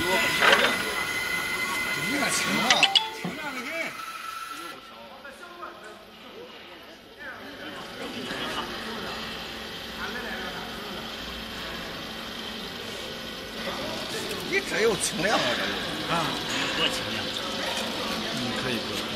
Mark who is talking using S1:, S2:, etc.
S1: 你那轻啊！你这有轻量啊，这有啊，多轻量！可以。